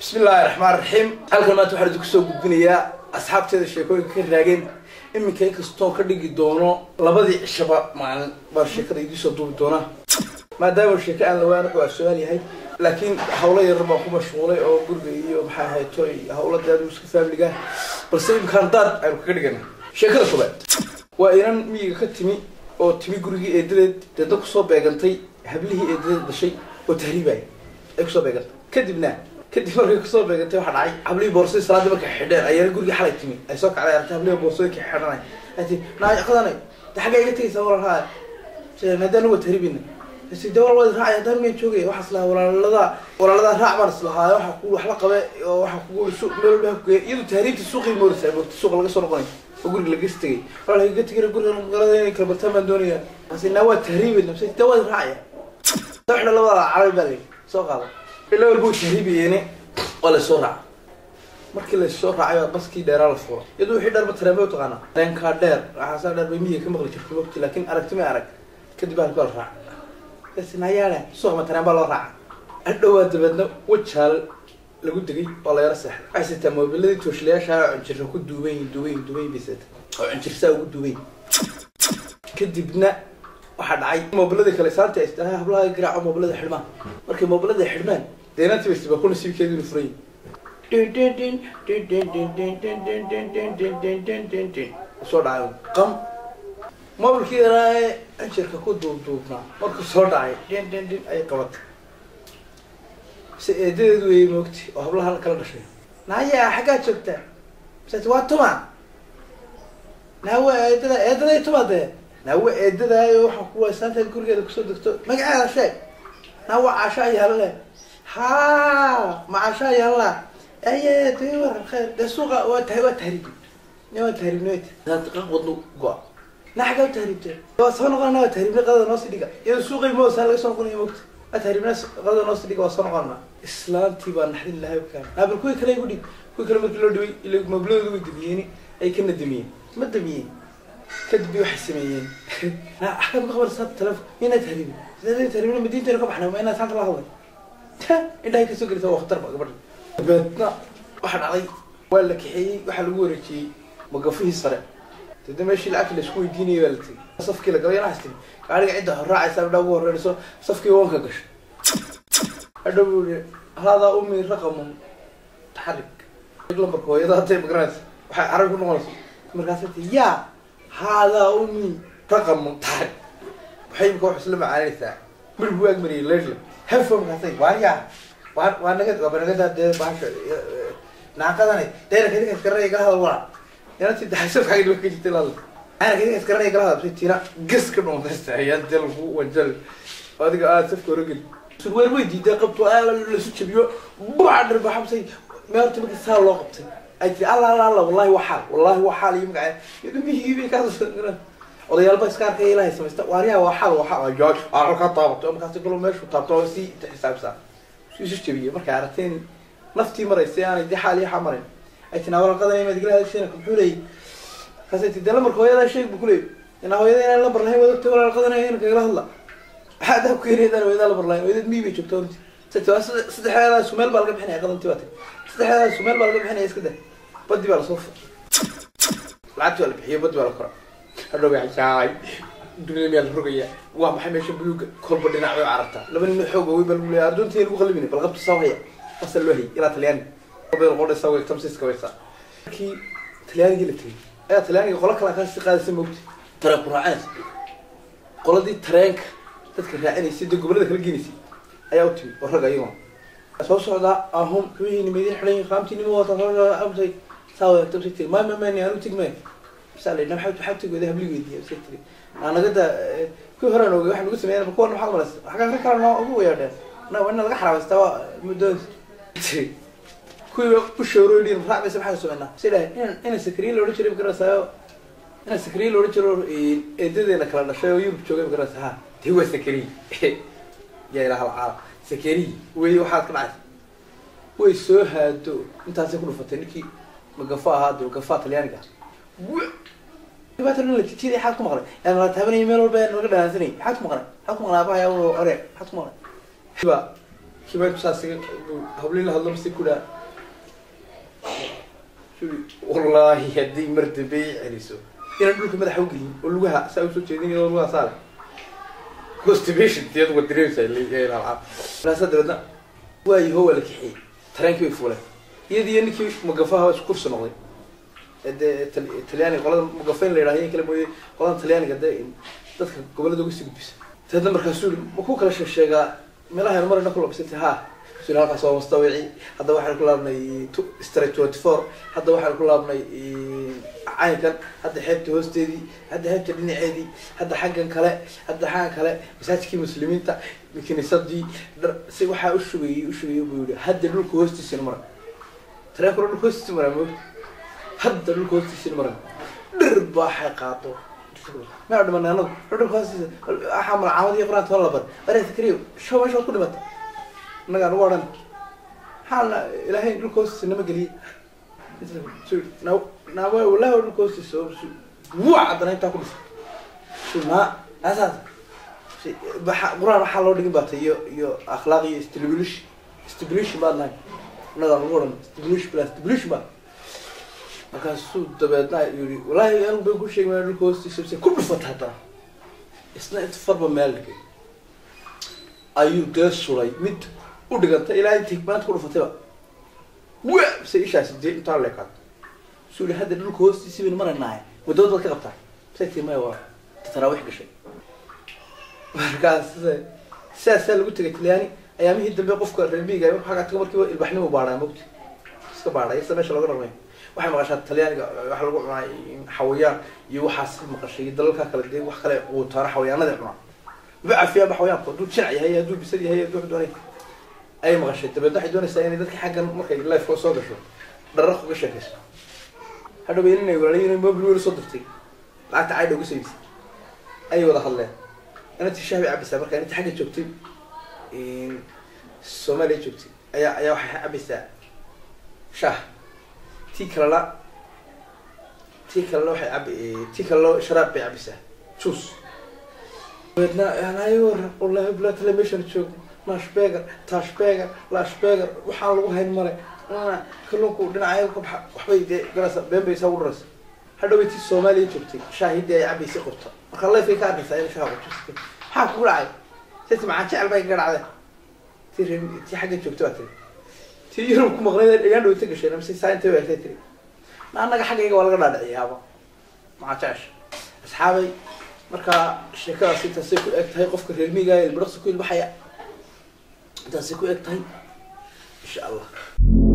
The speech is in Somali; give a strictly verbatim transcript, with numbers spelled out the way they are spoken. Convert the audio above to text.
بسم الله الرحمن الرحيم. halkan maanta waxaan idinku soo gudbinayaa asxaabteeda sheekooyinka ka raageen iminka kastoo ka dhigi doono labadii cishaba maalin bar sheekada idin soo duubi doona maadaama sheeko aan la waan waa su'aal yahay laakiin hawlo yar baa ku mashquulay oo guriga iyo maxaa hayto hawlo dad isku faamiliga balse imkaan dad ay ka dhigana sheekada koobaad waa inaan miyiga ka timi oo timi gurigii eedadeed dad ku soo beegantay hablihii eedadeed dhashay oo tahriibay ay ku soo beegantay kadibna kadib markay ku soo beegantay waxa dhacay hablihii boorsay salaadii markay xidheen ayay gurigii xalay timi ay soo kacday artay hablihii boorsay ka xidhanay ati naay qadanay taxagay iga tagaysaa walaalaha sheey maadaama uu tahriibina si dawal wada raacay hadaan ma joogay waxa isla walaalada walaalada raac baan islahaa waxa ku wax la qabay oo waxa ku suuq meel baa ku iyadu tahriibta suuqii moorisa waqti suuq laga soo noqonay oo guriga laga istagay walaal iga tagay guriga magaalada inay kala bartaan baan doonaya asina waa tahriibina si dawal raacay saxna labada carabi baa soo qaado ilaa walba tahriibiyeen oo la soo raac markii la soo raacay baskii dheeraa la furo iyadoo wixii dharba tareemo u taqaana tanka dheer waxa soo dheer bay miyiga ka maqli jirtay waqti laakiin aragtimo arag kadib aan kala raac isnaayana soo ma tareemo loo raac adhow dabadna wajaal lagu degay oo la yar sax ay sita moobiladii tooshleesha jirro ku duubay duubay duubay bisad oo injirsa ugu duubay kadibna waxa dhacay moobiladii kale saartay istaa hablaha garaac moobilada xidhmaan markii moobilada xidhmaan deynantii isba ku nasiibkeedu furay din din din din din din din din din din din din din din din soo dhacay qam moobilkii raay injirka ku duubduubna markuu soo dhacay din din din ay qabatay si eedeedu ay moogtay oo hablaha kala dhashay naaya xaga joogta saad waa tuma naawa eedada eedada tumade naawa eedada waxa ku waasanta gurigeeda ku soo degto magaceeda sheeg naawa caasha yaale ha ma caasha yaala aye tiwar khair dasuqa waa tahay waa tahriib noo tahriibneed dad qaqwadnu go naxga tahriibte waa soo noqonaa waa tahriibne qadada noo sidhiga iyo suuqay moo saan laga soo noqonay moogta tahriibna qadada noo sidhiga waa soo noqonaa islaantii baa naxdin lahayd ka nabar kuwi kale igu dhig kuwi kale markii loo dhaway ilaa mobiladu way dibiyeen ay ka nadamiyeen ma damiyeen kadib waxay sameeyeen na axad ma qabar saab talaf ina tahriib sidee tahriibna madiinta ka baxnaa ma ina saanta la hadlay inta ay ka soo galay waqtar ba gabadh badna waxa dhacay waa la kixiyay waxa lagu wareejiyay magafihii sare dadda meeshii lacag la isku weydiinayay waa la tagay safkii la galay naxtin gaariga cidda raacaysa dhaw ugu horeyso safkii wanka gashay adhow hada ummi raqam taxrik lambar hooyada hatay magaraas waxa arag ku noqonaysa markaas ya hada ummi raqam taxrik waxay ku xusla macaanaysa mid buug mariyay leeyahay hafo markaas waaya waan waan naga waa naga dad baasha naaqadani deera kadiga iskaray ga hadal wala yana si daxsaf xaq loo ka jirtay laal ana kadiga iskaray ga hadal si tira gas ka dhonta ayaan dalku wajal adiga aad saf korogil suweer way diiday qabto la soo jabiyo baadar baxabsay meelta markii saa loo qabtay ay tii alla alla wallahi waxa wallahi waxa li magaca yadu mihiibi ka soo odayaal baa iska arkay ilaahay sameeysta waariya waxa waxa joog aan ka taabto markaas kale meeshu taabto si xisaabsan si jabiyo marka aragteen naftii maraysay aan idii xaali xamarin ay tinaawal qadanay ma diglaha sheena ku xulay qasaytii dal markoo hooyada sheeg bu kulay ina hooyada inaan la barnahay wada tawal qadanay in kaga hadla hada ku yeereedan wada la barnahay wada miibi joogto saddex saddexda Soomaal baa laga bixinay qadantii waatay saddexda Soomaal baa laga bixinay iska daa badi baa la soo lacagtu la bixiyo badi baa la kora hadhow ay jaay dunida meel rogaya waa maxay meesha buluuga kolba dhinac oo aragta laba nin xoog way bal leeyahay arduntii lagu qalbinay bal qabto sawaya asal loo hay ila taliyaan qobel qodhe saway tamsiiska waysa ki taliyaan giltay ay taliyaan qolo kala ka si qaadaysa moogti tara quraan qoladii tareenka dadka raacinaysa dad gobolada kala geenaysa ayaa u timi oo ragayo soo socda ahum wixii nimadii xilay qaamtii nimo wata abtay saway tamsiiska ma ma ma ni aanu tigmay سالي نحن حتى حتى قدها بليودي سكتري أنا قد كل هرنا واحد نقول سمينا بكون محل مرس حاجة فكرة إنه أبوه يعني أنا وإنه القحرة استوى مدوز كل بشورو اللي نفرع بس بحاجة سوينا سيدا هنا هنا سكرين لو رجل بكرة سايو هنا سكرين لو رجل إدي إنك لنا شيء يوم بتشوفه بكرة سها هو سكرين جاي له العالم سكرين وهي واحد كناس ويسوه هادو أنت هتكون فتنكي مقفاء هادو مقفاء تليانك باترن اللي تشيري حالكم مغرب يعني لا تهبني ميل ولا بين ولا نازني حالكم مغرب حالكم مغرب يا ورا حالكم مغرب شباب كيف ساسي هبلي له هذا بس كذا شو والله هدي مرتبي عريسو إنا نقول لكم ماذا حوقي ولوها سوي سوي تجيني ولوها صالح كوستيبيشن تياد ودريسة اللي جاي نلعب لا صدقنا واي هو اللي كحي ترانك يفوله يدي إنك مقفاها وش كورس نقضي التلياني قلنا مقفين اللي راهين كلام وي قلنا التلياني قد تذكر قبل ده قصي بس تهدم مركزول مكوك لا شيء شيء ملاها المرة نقول بس ها سؤال هذا سواء مستوعي هذا واحد كله بني ستريت أربعة وعشرين هذا واحد كله بني عين كان هذا حبت هوستدي هذا حبت بني عادي هذا حاجة كلا هذا حاجة كلا بس هذا كي مسلمين تا يمكن يصدي سي واحد وشوي وشوي يقول هذا لوك هوستي سينمرة ترى كل لوك هوستي سينمرة هذا لوك هوستي سينمرة درب حقاته ما عندنا من هنا لوك هوستي أحمر عادي يقرأ طلبة بر أريد تكريم شو ما شو كل ما نقدر نورن حال إلهي لوك هوستي سينما قليل شو ناو ناو ولا هو لوك هوستي سو وعد أنا تأكل شو ما أساس بح قرآن حال لو دقيقة بات يو يو أخلاقي استبليش استبليش بعد ناي نقدر نورن استبليش بلا استبليش بعد أكان سود تبعنا يوري والله أنا بقول شيء من لوك هوستي سبسي كل فترة هذا إسنا إتفرب مالك أيو درس وراي مد ودقت إلى أن تكمل كل فترة وبس إيش هسدي أنت على كات سوري هذا لوك هوستي سيبين مرة ناي ودود وقت قطع سيتي ما هو تتراوح بشيء مركز ساس اللي قلت لك يعني أيامي هيدا بيقف كربي جاي حاجة تكمل كيو البحني مباراه مبتي سكبارة يسمى شو لقرر مين واحد مقاشات تلياني واحد لقوا مع حويان يوحس مقاشي يدلك كلا دي واحد كلا وترى حويان هذا معه بقى فيها بحويان دول شرعي هي دول بسدي هي دول دوني أي مقاشة تبدأ حد دوني سايني ذلك حاجة مركي لا فوق صادر شو درخوا كشكش هذا بيننا يقول لي ما بيقول صدرتي لا تعيد وقصير أي ولا خلاه أنا تشابه عبد السابق أنا تحاجة شفتي إن الصومالي شفتي أي أي واحد عبد السابق شاه تيكلا لا تيكلا لا واحد عب تيكلا لا شراب بعبد السابق شوس بدنا أنا أيوه والله بلا تلميشن شوف ماش بيجر تاش بيجر لاش بيجر وحاولوا هاي المرة أنا كلهم كلنا عايزكم وحبي جلسة بين بيسووا الرأس هذا بيتي الصومالي شفتي شاهد يا عبد السقطة خليه في كارد سايل شهر شفتي حاكوا عاي تسمع شعر بيجر على تيجي تي حاجة شفتوها تري تيجيهم كم غني يعني لو تيجي أنا مسي ساين تبي تري ما أنا حاجة ولا غنى دعي هذا ما عتاش أصحابي مركا الشركة ستة سيكو أكت هاي قف كريمي جاي البرص كل بحياة تسيكو أكت هاي إن شاء الله.